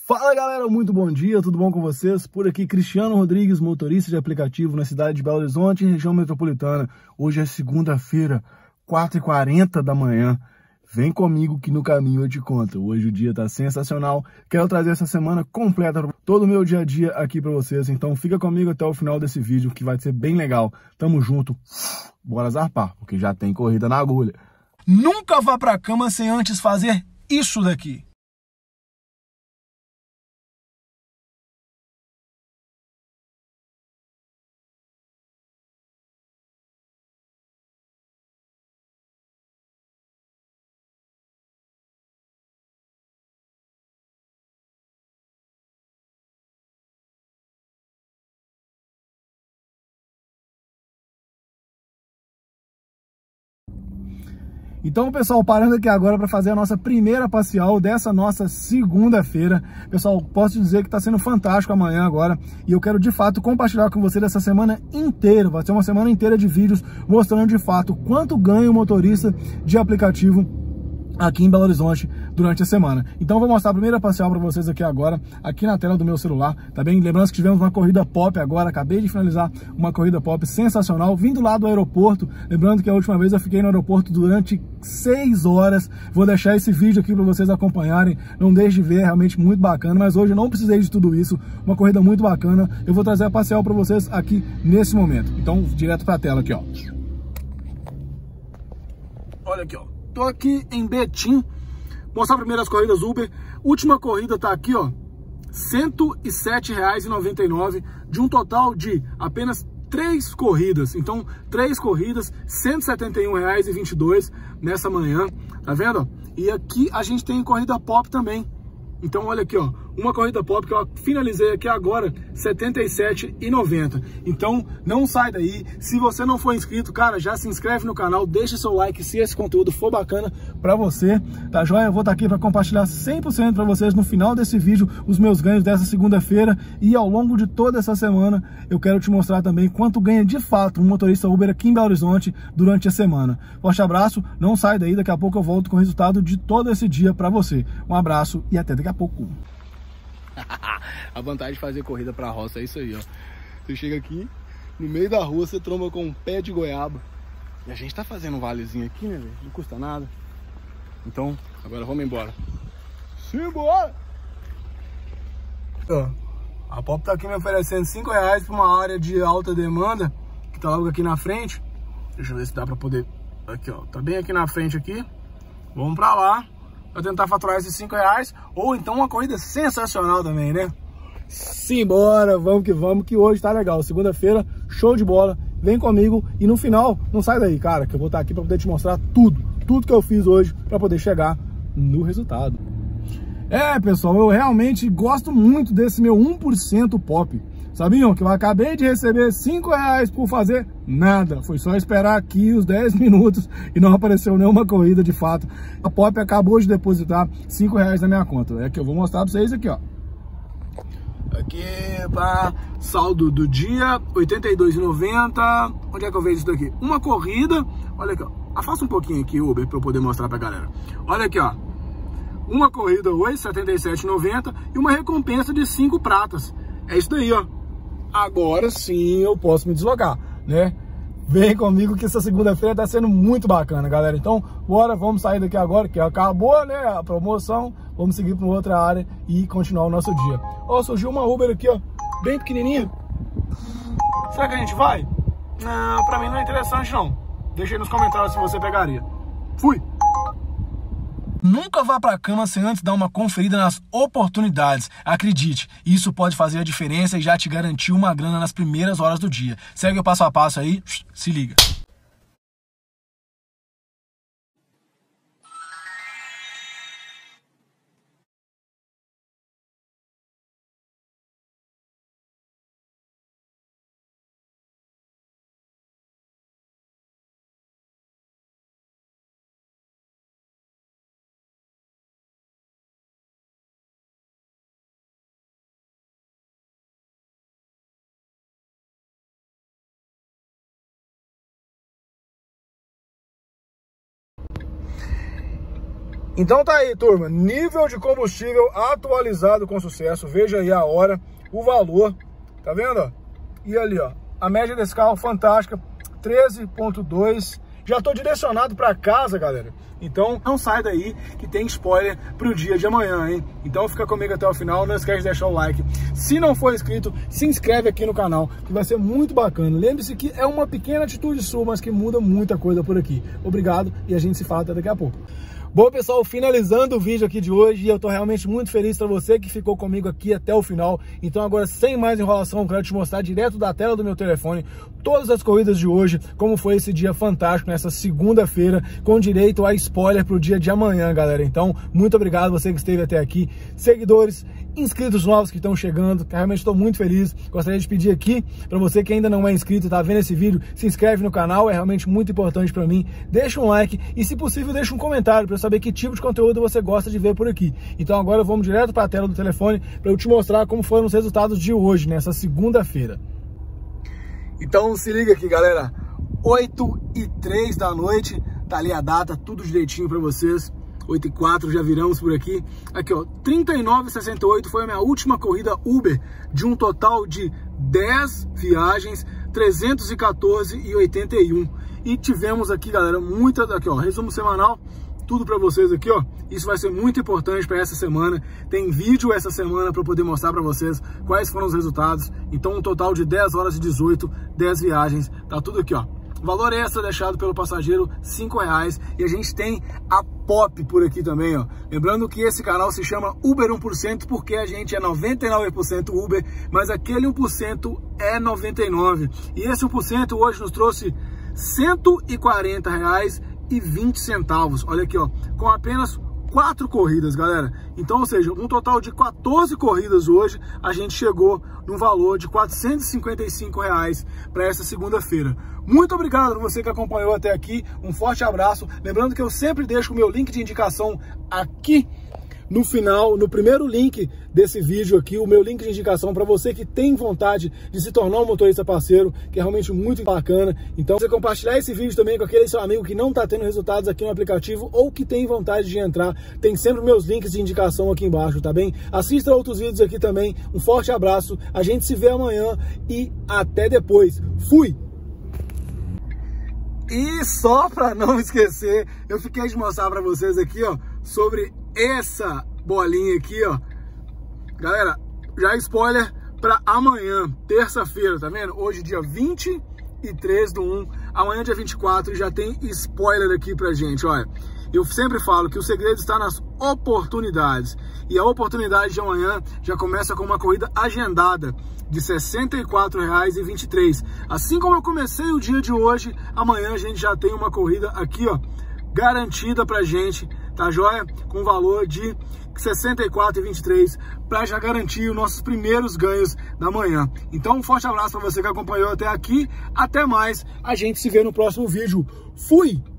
Fala galera, muito bom dia, tudo bom com vocês? Por aqui Cristiano Rodrigues, motorista de aplicativo na cidade de Belo Horizonte, região metropolitana. Hoje é segunda-feira, 4h40 da manhã. Vem comigo que no caminho eu te conto. Hoje o dia tá sensacional. Quero trazer essa semana completa, todo o meu dia a dia aqui pra vocês. Então fica comigo até o final desse vídeo que vai ser bem legal. Tamo junto, bora zarpar, porque já tem corrida na agulha. Nunca vá pra cama sem antes fazer isso daqui. Então, pessoal, parando aqui agora para fazer a nossa primeira parcial dessa nossa segunda-feira. Pessoal, posso dizer que está sendo fantástico amanhã agora. E eu quero, de fato, compartilhar com vocês essa semana inteira. Vai ser uma semana inteira de vídeos mostrando, de fato, quanto ganha o motorista de aplicativo aqui em Belo Horizonte durante a semana. Então vou mostrar a primeira parcial para vocês aqui agora, aqui na tela do meu celular, tá bem? Lembrando que tivemos uma corrida pop agora, acabei de finalizar uma corrida pop sensacional, vindo lá do aeroporto. Lembrando que a última vez eu fiquei no aeroporto durante 6 horas. Vou deixar esse vídeo aqui para vocês acompanharem, não deixe de ver, é realmente muito bacana, mas hoje eu não precisei de tudo isso, uma corrida muito bacana. Eu vou trazer a parcial para vocês aqui nesse momento. Então, direto para a tela aqui, ó. Olha aqui, ó. Tô aqui em Betim, mostrar primeiro as corridas Uber. Última corrida tá aqui, ó, R$ 107,99, de um total de apenas 3 corridas. Então, 3 corridas, R$ 171,22 nessa manhã, tá vendo? E aqui a gente tem corrida pop também. Então, olha aqui, ó, uma corrida pop que eu finalizei aqui agora, R$ 77,90. Então, não sai daí. Se você não for inscrito, cara, já se inscreve no canal, deixa seu like se esse conteúdo for bacana pra você, tá joia? Eu vou estar aqui para compartilhar 100% para vocês no final desse vídeo os meus ganhos dessa segunda-feira, e ao longo de toda essa semana eu quero te mostrar também quanto ganha de fato um motorista Uber aqui em Belo Horizonte durante a semana. Forte abraço, não sai daí, daqui a pouco eu volto com o resultado de todo esse dia para você. Um abraço e até daqui a pouco. A vantagem de fazer corrida pra roça é isso aí, ó. Você chega aqui, no meio da rua, você tromba com um pé de goiaba. E a gente tá fazendo um valezinho aqui, né, velho? Não custa nada. Então, agora vamos embora. Simbora! Ó, a Pop tá aqui me oferecendo R$5 pra uma área de alta demanda, que tá logo aqui na frente. Deixa eu ver se dá pra poder... Aqui, ó, tá bem aqui na frente aqui. Vamos pra lá pra tentar faturar esses R$5, ou então uma corrida sensacional também, né? Simbora, vamos, que hoje tá legal. Segunda-feira, show de bola. Vem comigo e no final, não sai daí, cara, que eu vou estar aqui pra poder te mostrar tudo que eu fiz hoje pra poder chegar no resultado. É, pessoal, eu realmente gosto muito desse meu 1% pop. Sabiam que eu acabei de receber R$5 por fazer nada? Foi só esperar aqui os 10 minutos e não apareceu nenhuma corrida de fato. A Pop acabou de depositar R$5 na minha conta. É que eu vou mostrar pra vocês aqui, ó. Aqui, para saldo do dia, R$ 82,90. Onde é que eu vejo isso daqui? Uma corrida, olha aqui, ó. Afasta um pouquinho aqui, Uber, pra eu poder mostrar pra galera. Olha aqui, ó. Uma corrida hoje, R$ 77,90, e uma recompensa de 5 pratas. É isso daí, ó. Agora sim eu posso me deslocar, né? Vem comigo que essa segunda-feira tá sendo muito bacana, galera. Então, bora, vamos sair daqui agora, que acabou, né, a promoção. Vamos seguir para outra área e continuar o nosso dia. Ó, surgiu uma Uber aqui, ó, bem pequenininha. Será que a gente vai? Não, pra mim não é interessante, não. Deixa aí nos comentários se você pegaria. Fui! Nunca vá para a cama sem antes dar uma conferida nas oportunidades. Acredite, isso pode fazer a diferença e já te garantir uma grana nas primeiras horas do dia. Segue o passo a passo aí, se liga. Então tá aí, turma, nível de combustível atualizado com sucesso. Veja aí a hora, o valor, tá vendo, ó? E ali, ó, a média desse carro fantástica, 13.2. Já tô direcionado para casa, galera. Então não sai daí que tem spoiler pro dia de amanhã, hein? Então fica comigo até o final, não esquece de deixar o like. Se não for inscrito, se inscreve aqui no canal, que vai ser muito bacana. Lembre-se que é uma pequena atitude sua, mas que muda muita coisa por aqui. Obrigado e a gente se fala até daqui a pouco. Bom, pessoal, finalizando o vídeo aqui de hoje, e eu tô realmente muito feliz para você que ficou comigo aqui até o final. Então agora, sem mais enrolação, eu quero te mostrar direto da tela do meu telefone todas as corridas de hoje, como foi esse dia fantástico, nessa segunda-feira, com direito a spoiler pro dia de amanhã, galera. Então, muito obrigado você que esteve até aqui, seguidores, inscritos novos que estão chegando, que realmente estou muito feliz. Gostaria de pedir aqui, para você que ainda não é inscrito e tá vendo esse vídeo, se inscreve no canal, é realmente muito importante para mim. Deixa um like e, se possível, deixa um comentário para eu saber que tipo de conteúdo você gosta de ver por aqui. Então agora vamos direto para a tela do telefone para eu te mostrar como foram os resultados de hoje, nessa segunda-feira. Então se liga aqui, galera, 8h03 da noite, tá ali a data, tudo direitinho para vocês. 8h04, já viramos por aqui. Aqui, ó, 39,68 foi a minha última corrida Uber, de um total de 10 viagens, 314,81. E tivemos aqui, galera, muitas, aqui, ó, resumo semanal, tudo para vocês aqui, ó. Isso vai ser muito importante para essa semana. Tem vídeo essa semana para poder mostrar para vocês quais foram os resultados. Então, um total de 10 horas e 18, 10 viagens, tá tudo aqui, ó. Valor extra deixado pelo passageiro, R$5. E a gente tem a Pop por aqui também, ó. Lembrando que esse canal se chama Uber 1% porque a gente é 99% Uber, mas aquele 1% é 99%. E esse 1% hoje nos trouxe R$140,20. Olha aqui, ó, com apenas 4 corridas, galera. Então, ou seja, um total de 14 corridas hoje, a gente chegou num valor de R$455 para essa segunda-feira. Muito obrigado a você que acompanhou até aqui, um forte abraço. Lembrando que eu sempre deixo o meu link de indicação aqui no final, no primeiro link desse vídeo aqui, o meu link de indicação para você que tem vontade de se tornar um motorista parceiro, que é realmente muito bacana. Então, você compartilhar esse vídeo também com aquele seu amigo que não está tendo resultados aqui no aplicativo ou que tem vontade de entrar, tem sempre meus links de indicação aqui embaixo, tá bem? Assista outros vídeos aqui também, um forte abraço, a gente se vê amanhã e até depois. Fui! E só para não esquecer, eu fiquei de mostrar para vocês aqui, ó, sobre essa bolinha aqui, ó. Galera, já spoiler para amanhã, terça-feira, tá vendo? Hoje dia 23/1, amanhã dia 24 já tem spoiler aqui pra gente, olha. Eu sempre falo que o segredo está nas oportunidades. E a oportunidade de amanhã já começa com uma corrida agendada de R$64,23. Assim como eu comecei o dia de hoje, amanhã a gente já tem uma corrida aqui, ó, garantida pra gente, tá joia? Com valor de R$64,23 para já garantir os nossos primeiros ganhos da manhã. Então, um forte abraço para você que acompanhou até aqui. Até mais. A gente se vê no próximo vídeo. Fui!